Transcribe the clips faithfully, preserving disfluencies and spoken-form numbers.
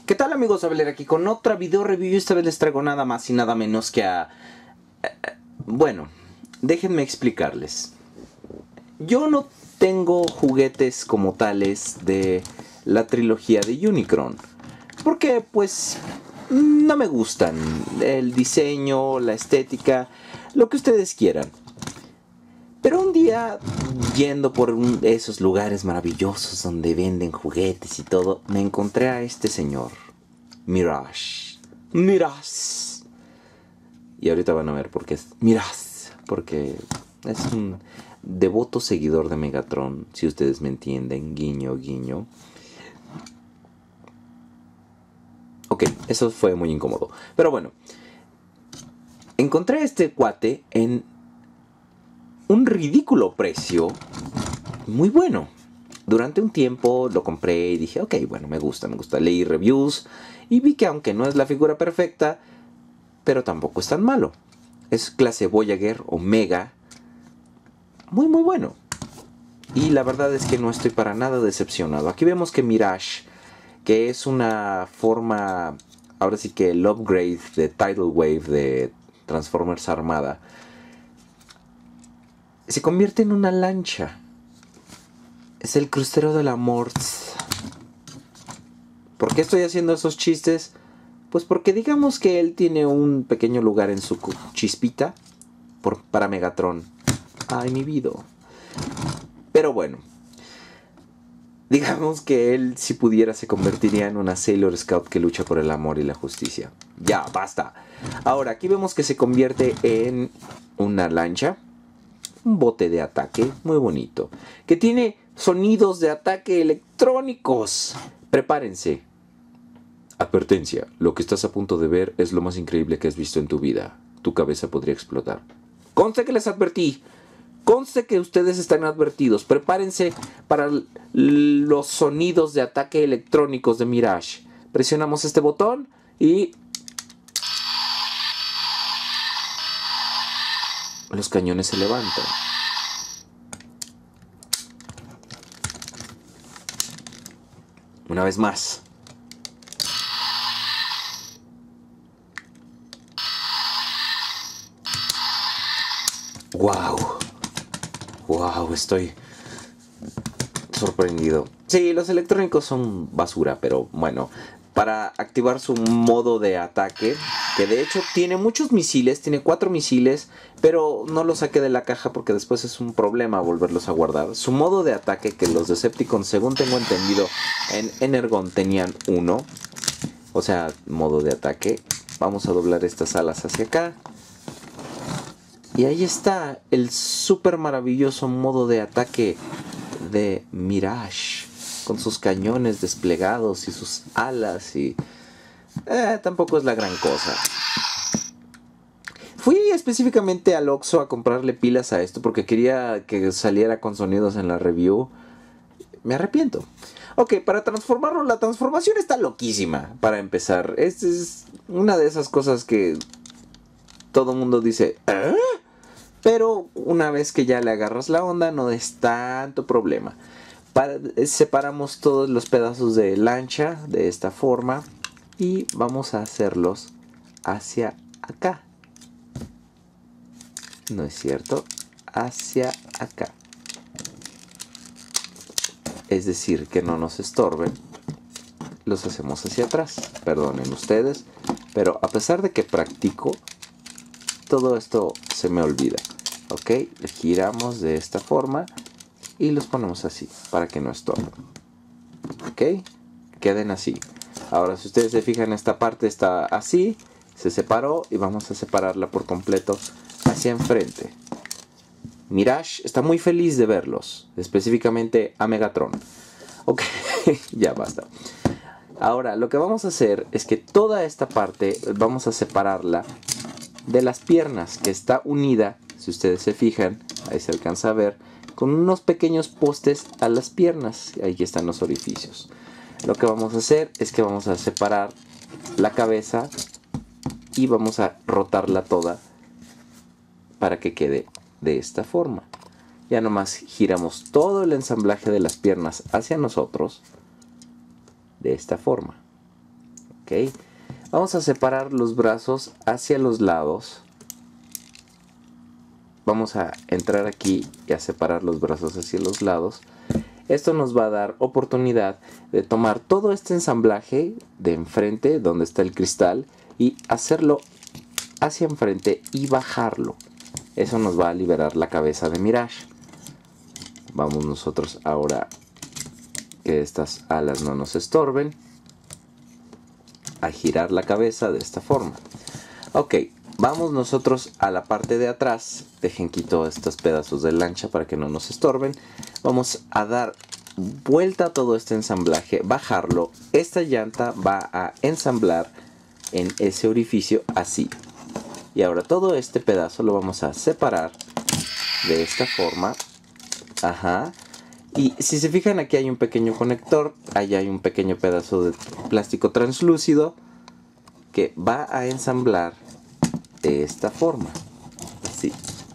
¿Qué tal, amigos? Abel aquí con otra video review y esta vez les traigo nada más y nada menos que a... Bueno, déjenme explicarles. Yo no tengo juguetes como tales de la trilogía de Unicron, porque pues no me gustan el diseño, la estética, lo que ustedes quieran. Pero un día, yendo por un de esos lugares maravillosos donde venden juguetes y todo, me encontré a este señor, Mirage. Mirage. Y ahorita van a ver por qué es Mirage. Porque es un devoto seguidor de Megatron, si ustedes me entienden, guiño, guiño. Ok, eso fue muy incómodo. Pero bueno, encontré a este cuate en un ridículo precio, muy bueno. Durante un tiempo lo compré y dije, ok, bueno, me gusta, me gusta. Leí reviews y vi que aunque no es la figura perfecta, pero tampoco es tan malo. Es clase Voyager Omega, muy muy bueno. Y la verdad es que no estoy para nada decepcionado. Aquí vemos que Mirage, que es una forma, ahora sí que el upgrade de Tidal Wave de Transformers Armada, se convierte en una lancha. Es el crucero de la Mort. ¿Por qué estoy haciendo esos chistes? Pues porque digamos que él tiene un pequeño lugar en su chispita por, para Megatron. Ay, mi vida. Pero bueno, digamos que él, si pudiera, se convertiría en una Sailor Scout que lucha por el amor y la justicia. Ya, basta. Ahora, aquí vemos que se convierte en una lancha, un bote de ataque muy bonito, que tiene sonidos de ataque electrónicos. Prepárense. Advertencia, lo que estás a punto de ver es lo más increíble que has visto en tu vida. Tu cabeza podría explotar. Conste que les advertí. Conste que ustedes están advertidos. Prepárense para los sonidos de ataque electrónicos de Mirage. Presionamos este botón y los cañones se levantan. Una vez más. Wow. Wow, estoy sorprendido. Sí, los electrónicos son basura, pero bueno, para activar su modo de ataque, que de hecho tiene muchos misiles, tiene cuatro misiles, pero no los saqué de la caja porque después es un problema volverlos a guardar. Su modo de ataque, que los Decepticons, según tengo entendido, en Energon tenían uno, o sea, modo de ataque. Vamos a doblar estas alas hacia acá. Y ahí está el súper maravilloso modo de ataque de Mirage, con sus cañones desplegados y sus alas y... Eh, tampoco es la gran cosa. Fui específicamente al Oxxo a comprarle pilas a esto porque quería que saliera con sonidos en la review. Me arrepiento. Ok, para transformarlo, la transformación está loquísima, para empezar. Esta es una de esas cosas que todo el mundo dice, ¿eh? Pero una vez que ya le agarras la onda, no es tanto problema. Para, separamos todos los pedazos de lancha de esta forma y vamos a hacerlos hacia acá. No es cierto, hacia acá. Es decir, que no nos estorben. Los hacemos hacia atrás. Perdonen ustedes, pero a pesar de que practico, todo esto se me olvida. Ok, le giramos de esta forma y los ponemos así para que no estorben. Ok, queden así. Ahora, si ustedes se fijan, esta parte está así, se separó y vamos a separarla por completo hacia enfrente. Mirage está muy feliz de verlos, específicamente a Megatron. Ok, ya basta. Ahora, lo que vamos a hacer es que toda esta parte vamos a separarla de las piernas, que está unida, si ustedes se fijan, ahí se alcanza a ver, con unos pequeños postes a las piernas. Ahí están los orificios. Lo que vamos a hacer es que vamos a separar la cabeza y vamos a rotarla toda para que quede de esta forma. Ya nomás giramos todo el ensamblaje de las piernas hacia nosotros de esta forma. Ok. Vamos a separar los brazos hacia los lados. Vamos a entrar aquí y a separar los brazos hacia los lados. Esto nos va a dar oportunidad de tomar todo este ensamblaje de enfrente, donde está el cristal, y hacerlo hacia enfrente y bajarlo. Eso nos va a liberar la cabeza de Mirage. Vamos nosotros ahora, que estas alas no nos estorben, a girar la cabeza de esta forma. Ok, vamos nosotros a la parte de atrás. Dejen quito estos pedazos de lancha para que no nos estorben. Vamos a dar vuelta a todo este ensamblaje, bajarlo. Esta llanta va a ensamblar en ese orificio así. Y ahora todo este pedazo lo vamos a separar de esta forma. Ajá. Y si se fijan, aquí hay un pequeño conector. Allá hay un pequeño pedazo de plástico translúcido que va a ensamblar de esta forma. Así.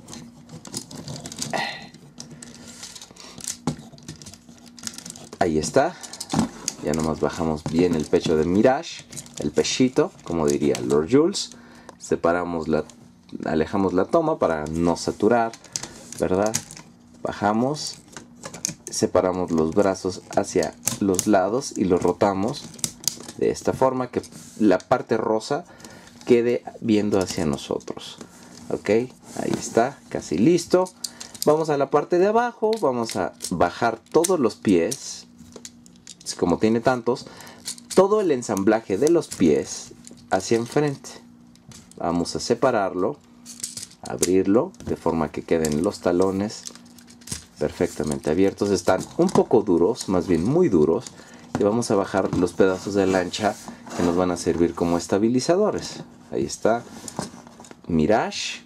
Ahí está. Ya nomás bajamos bien el pecho de Mirage. El pechito, como diría Lord Jules. Separamos la, alejamos la toma para no saturar, ¿verdad? Bajamos, separamos los brazos hacia los lados y los rotamos de esta forma que la parte rosa quede viendo hacia nosotros. Ok, ahí está, casi listo. Vamos a la parte de abajo, vamos a bajar todos los pies, como tiene tantos, todo el ensamblaje de los pies hacia enfrente. Vamos a separarlo, abrirlo de forma que queden los talones perfectamente abiertos. Están un poco duros, más bien muy duros. Y vamos a bajar los pedazos de lancha que nos van a servir como estabilizadores. Ahí está. Mirage.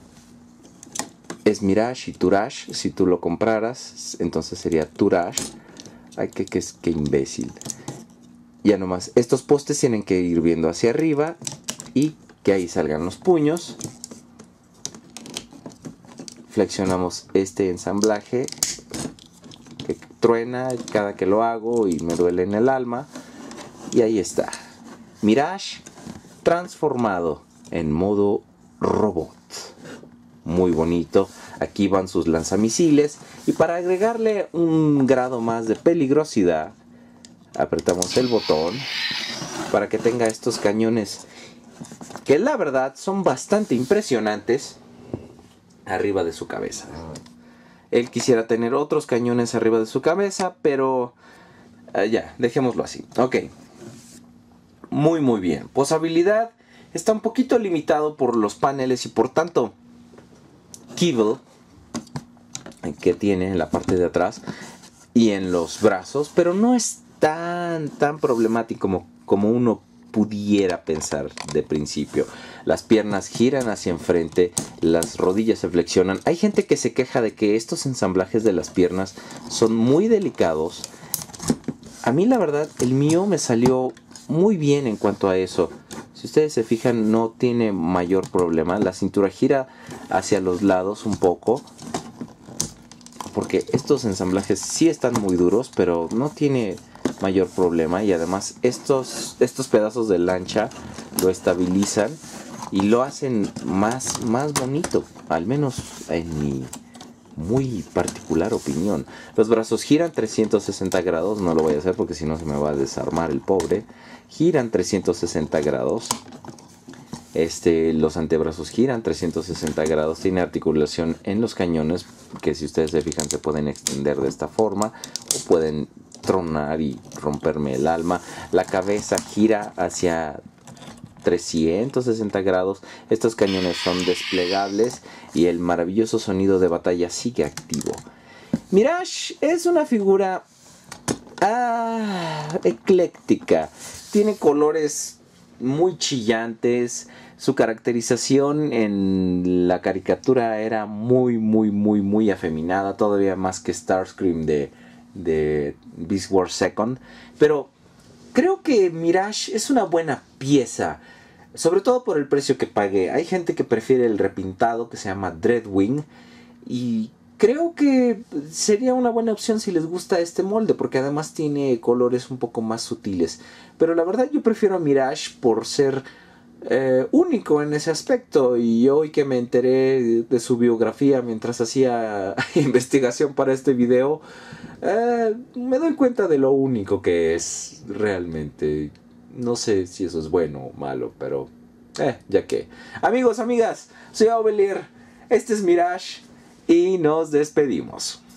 Es Mirage y Tourage. Si tú lo compraras, entonces sería Tourage. Ay, qué, qué, qué imbécil. Ya nomás, estos postes tienen que ir viendo hacia arriba y que ahí salgan los puños. Flexionamos este ensamblaje que truena cada que lo hago y me duele en el alma. Y ahí está. Mirage transformado en modo robot. Muy bonito. Aquí van sus lanzamisiles. Y para agregarle un grado más de peligrosidad, apretamos el botón para que tenga estos cañones que la verdad son bastante impresionantes arriba de su cabeza. Él quisiera tener otros cañones arriba de su cabeza, pero uh, ya, dejémoslo así. Ok. Muy muy bien. Posabilidad está un poquito limitado por los paneles y por tanto kibble que tiene en la parte de atrás y en los brazos, pero no es tan tan problemático como, como uno pudiera pensar de principio. Las piernas giran hacia enfrente, las rodillas se flexionan. Hay gente que se queja de que estos ensamblajes de las piernas son muy delicados. A mí la verdad el mío me salió muy bien en cuanto a eso. Si ustedes se fijan, no tiene mayor problema. La cintura gira hacia los lados un poco, porque estos ensamblajes sí están muy duros, pero no tiene mayor problema. Y además estos, estos pedazos de lancha lo estabilizan y lo hacen más, más bonito, al menos en mi muy particular opinión. Los brazos giran trescientos sesenta grados, no lo voy a hacer porque si no se me va a desarmar el pobre. Giran trescientos sesenta grados. Este, los antebrazos giran trescientos sesenta grados. Tiene articulación en los cañones que, si ustedes se fijan, se pueden extender de esta forma o pueden tronar y romperme el alma. La cabeza gira hacia trescientos sesenta grados. Estos cañones son desplegables y el maravilloso sonido de batalla sigue activo. Mirage es una figura ah, ecléctica. Tiene colores muy chillantes. Su caracterización en la caricatura era muy, muy, muy, muy afeminada. Todavía más que Starscream de, de Beast Wars Second. Pero creo que Mirage es una buena pieza. Sobre todo por el precio que pagué. Hay gente que prefiere el repintado que se llama Dreadwing. Y creo que sería una buena opción si les gusta este molde, porque además tiene colores un poco más sutiles. Pero la verdad yo prefiero a Mirage por ser eh, único en ese aspecto. Y hoy que me enteré de su biografía mientras hacía investigación para este video, eh, me doy cuenta de lo único que es realmente. No sé si eso es bueno o malo, pero eh, ya que. Amigos, amigas, soy Aubelier, este es Mirage y nos despedimos.